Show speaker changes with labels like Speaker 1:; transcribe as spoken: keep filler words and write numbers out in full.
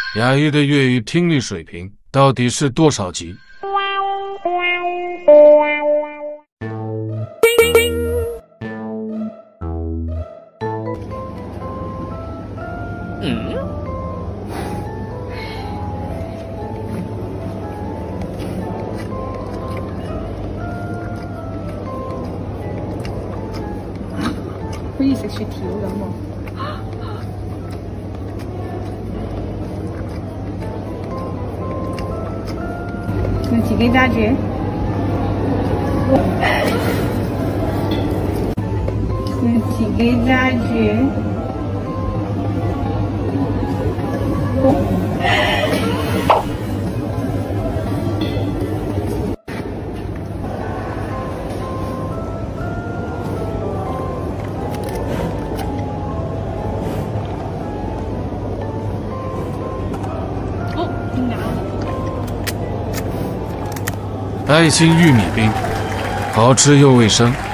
Speaker 1: 雅一的粤语听力水平到底是多少级？
Speaker 2: 嗯。
Speaker 3: 好似食雪條咁喎。你自己揸住。你自己揸住。
Speaker 1: 爱心玉米冰，好吃又卫生。